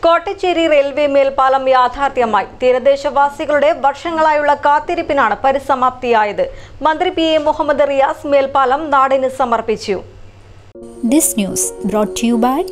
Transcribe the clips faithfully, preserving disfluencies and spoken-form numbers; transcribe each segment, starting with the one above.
Kottachery railway മേൽപ്പാലം യാഥാർത്ഥ്യമായി. തീരദേശവാസികളുടെ വർഷങ്ങളായുള്ള കാത്തിരിപ്പിനാണ് പരിസമാപ്തിയായത്. മന്ത്രി പി എ മുഹമ്മദ് റിയാസ് മേൽപ്പാലം നാടിന് സമർപ്പിച്ചു. This news brought to you by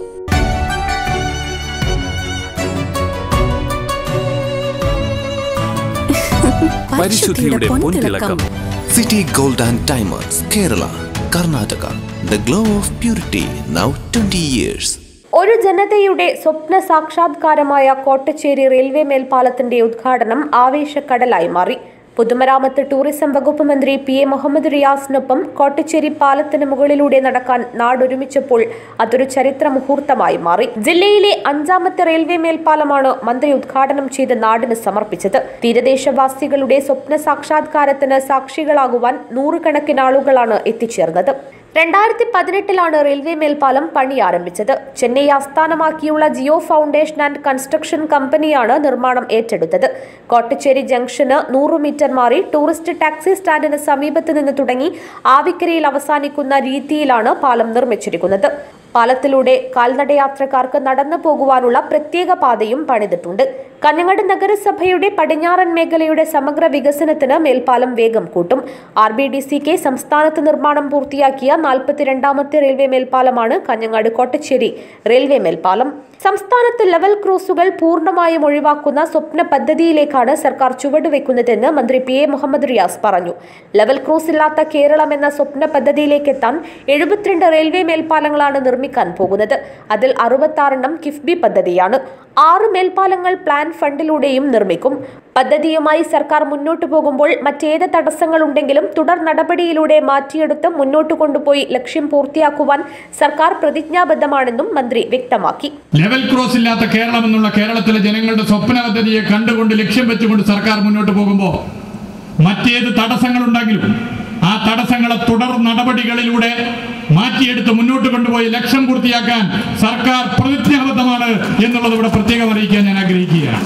പരിശുദ്ധിയുടെ പൊൻതിളക്കം city gold and diamonds, Kerala, Karnataka. The glow of purity, now twenty years. ഒരു ജനതയുടെ സ്വപ്ന സാക്ഷാത്കാരമായ കോട്ടച്ചേരി റെയിൽവേ മേൽപ്പാലത്തിന്റെ ഉദ്ഘാടനം ആവേശക്കടലായി മാറി. പൊതുമരാമത്ത് ടൂറിസം വകുപ്പ് മന്ത്രി പി എ മുഹമ്മദ് റിയാസിനൊപ്പം കോട്ടച്ചേരി പാലത്തിന് മുകളിലൂടെ നടക്കാൻ നാടൊരുമിച്ചപ്പോൾ അതൊരു ചരിത്ര മുഹൂർത്തമായി മാറി. ജില്ലയിലെ അഞ്ചാമത്തെ റെയിൽവേ മേൽപ്പാലമാണ് മന്ത്രി ഉദ്ഘാടനം ചെയ്ത് നാടിന് സമർപ്പിച്ചത്. തീരദേശവാസികളുടെ സ്വപ്ന സാക്ഷാത്കാരത്തിന് സാക്ഷികളാകുവാൻ നൂറുകണക്കിന് ആളുകളാണ് എത്തിച്ചേർന്നത്. രണ്ടായിരത്തി പതിനെട്ടിലാണ് റെയിൽവേ മേൽപ്പാലം പണി ആരംഭിച്ചത്. ചെന്നൈ ആസ്ഥാനമാക്കിയുള്ള ജിയോ ഫൗണ്ടേഷൻ ആൻഡ് കൺസ്ട്രക്ഷൻ കമ്പനിയാണ് നിർമ്മാണം ഏറ്റെടുത്തത്. കോട്ടച്ചേരി ജംഗ്ഷന് നൂറ് മീറ്റർ മാറി ടൂറിസ്റ്റ് ടാക്സി സ്റ്റാൻഡിന് സമീപത്ത് നിന്ന് തുടങ്ങി ആവിക്കരയിൽ അവസാനിക്കുന്ന രീതിയിലാണ് പാലം നിർമ്മിച്ചിരിക്കുന്നത്. പാലത്തിലൂടെ കാൽനടയാത്രക്കാർക്ക് നടന്നു പോകുവാനുള്ള പ്രത്യേക പാതയും പണിതിട്ടുണ്ട്. കാഞ്ഞങ്ങാട് നഗരസഭയുടെ പടിഞ്ഞാറൻ മേഖലയുടെ സമഗ്ര വികസനത്തിന് മേൽപ്പാലം വേഗം കൂട്ടും. R B D C K സംസ്ഥാനത്ത് നിർമ്മാണം പൂർത്തിയാക്കിയ നാൽപ്പത്തിരണ്ടാമത്തെ റെയിൽവേ മേൽപ്പാലമാണ് കാഞ്ഞങ്ങാട് കോട്ടച്ചേരി റെയിൽവേ മേൽപ്പാലം. സംസ്ഥാനത്ത് ലെവൽ ക്രോസുകൾ പൂർണ്ണമായും ഒഴിവാക്കുന്ന സ്വപ്ന പദ്ധതിയിലേക്കാണ് സർക്കാർ ചുവടുവെക്കുന്നതെന്ന് മന്ത്രി പി എ മുഹമ്മദ് റിയാസ് പറഞ്ഞു. ലെവൽ ക്രോസ് ഇല്ലാത്ത കേരളം എന്ന സ്വപ്ന പദ്ധതിയിലേക്ക് എത്താൻ എഴുപത്തിരണ്ട് റെയിൽവേ മേൽപ്പാലങ്ങളാണ് നിർമ്മിക്കാൻ പോകുന്നത്. അതിൽ അറുപത്താറെണ്ണം കിഫ്ബി പദ്ധതിയാണ്. ആറ് മേൽപ്പാലങ്ങൾ പ്ലാൻ ഫണ്ടിലൂടെയും നിർമ്മിക്കും. പദ്ധതിയുമായി സർക്കാർ മുന്നോട്ടു പോകുമ്പോൾ മറ്റേത് തടസ്സങ്ങളുണ്ടെങ്കിലും തുടർ നടപടിയിലൂടെ മാറ്റിയെടുത്ത് മുന്നോട്ട് കൊണ്ടുപോയി ലക്ഷ്യം പൂർത്തിയാക്കുവാൻ സർക്കാർ പ്രതിജ്ഞാബദ്ധമാണെന്നും മന്ത്രി വ്യക്തമാക്കി. ലെവൽ ക്രോസ് ഇല്ലാത്ത കേരളം എന്നുള്ള കേരളത്തിലെ ജനങ്ങളുടെ സ്വപ്ന പദ്ധതിയെ കണ്ടുകൊണ്ട് ലക്ഷ്യം വെച്ചുകൊണ്ട് സർക്കാർ മുന്നോട്ട് പോകുമ്പോൾ മറ്റേത് തടസ്സങ്ങളുണ്ടെങ്കിലും ആ തടസ്സങ്ങളെ തുടർ നടപടികളിലൂടെ മാറ്റിയെടുത്ത് മുന്നോട്ട് കൊണ്ടുപോയി ലക്ഷ്യം പൂർത്തിയാക്കാൻ സർക്കാർ പ്രതിജ്ഞാബദ്ധമാണ് എന്നുള്ളത് ഇവിടെ പ്രത്യേകം അറിയിക്കാൻ ഞാൻ ആഗ്രഹിക്കുകയാണ്.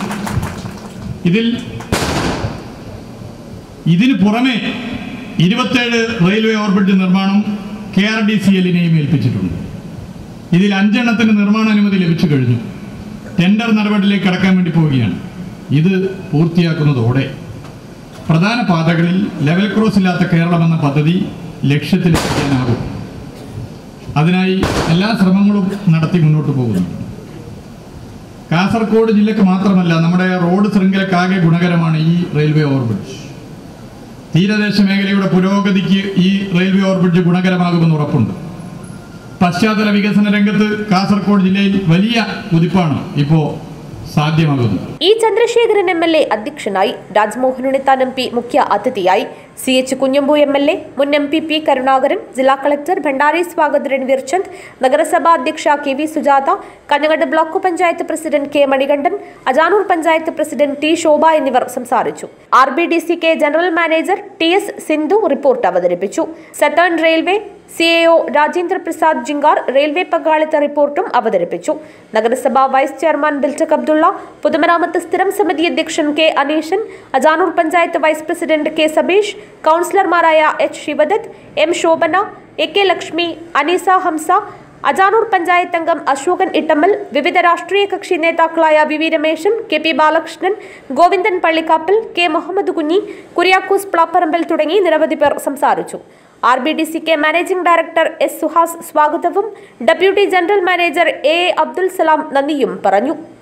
ഇതിൽ ഇതിന് പുറമെ ഇരുപത്തേഴ് റെയിൽവേ ഓവർബ്രിഡ്ജ് നിർമ്മാണം കെ ആർ ഡി സി എല്ലിനെയും ഏൽപ്പിച്ചിട്ടുണ്ട്. ഇതിൽ അഞ്ചെണ്ണത്തിന് നിർമ്മാണ അനുമതി ലഭിച്ചു കഴിഞ്ഞു. ടെൻഡർ നടപടിയിലേക്ക് കടക്കാൻ വേണ്ടി പോവുകയാണ്. ഇത് പൂർത്തിയാക്കുന്നതോടെ പ്രധാന പാതകളിൽ ലെവൽ ക്രോസ് ഇല്ലാത്ത കേരളം എന്ന പദ്ധതി ലക്ഷ്യത്തിലെത്തിക്കാനാകും. അതിനായി എല്ലാ ശ്രമങ്ങളും നടത്തി മുന്നോട്ട് പോകുന്നു. കാസർഗോഡ് ജില്ലക്ക് മാത്രമല്ല, നമ്മുടെ റോഡ് ശൃംഖലക്കാകെ ഗുണകരമാണ് ഈ റെയിൽവേ ഓവർബ്രിഡ്ജ്. തീരദേശ മേഖലയുടെ പുരോഗതിക്ക് ഈ റെയിൽവേ ഓവർബ്രിഡ്ജ് ഗുണകരമാകുമെന്ന് ഉറപ്പുണ്ട്. പശ്ചാത്തല വികസന രംഗത്ത് കാസർഗോഡ് ജില്ലയിൽ വലിയ കുതിപ്പാണ് ഇപ്പോൾ സാധ്യമാകുന്നത്. E Chandrasekharan M L A അധ്യക്ഷനായി. രാജ്മോഹൻ ഉണ്ണിത്താൻ എം പി മുഖ്യ അതിഥിയായി. C H Kunhambu M L A, മുൻ എം പി പി കരുണാകരൻ, ജില്ലാ കളക്ടർ ഭണ്ഡാരി സ്വാഗത് രൺവീർ ചന്ദ്, നഗരസഭാ അധ്യക്ഷ K V Sujatha, Kanhangad block panchayat president K Manikandan, Ajanur panchayat president T Shobha എന്നിവർ സംസാരിച്ചു. R B D C K general manager T S Sindhu report അവതരിപ്പിച്ചു. Southern Railway C A O Rajendra Prasad ജിങ്കാർ railway പങ്കാളിത്ത റിപ്പോർട്ടും അവതരിപ്പിച്ചു. നഗരസഭാ വൈസ് ചെയർമാൻ ബിൽറ്റക് അബ്ദുള്ള, പൊതുമരാമത്ത് സ്ഥിരം സമിതി അധ്യക്ഷൻ K Aneeshan, Ajanur panchayat vice president K Sabeesh, കൗൺസിലർമാരായ H Shivadath, M Shobhana, A K Lakshmi, Aneesa Hamza, Ajanur panchayat അംഗം അശോകൻ ഇട്ടമ്മൽ, വിവിധ രാഷ്ട്രീയ കക്ഷി നേതാക്കളായ V V Rameshan, K P Balakrishnan, Govindan Pallikkappal, K Muhammad Kunhi, Kuriakose Plapparambil തുടങ്ങി നിരവധി പേർ സംസാരിച്ചു. R B D C K managing director S Suhas സ്വാഗതവും deputy general manager A A Abdul Salam നന്ദിയും പറഞ്ഞു.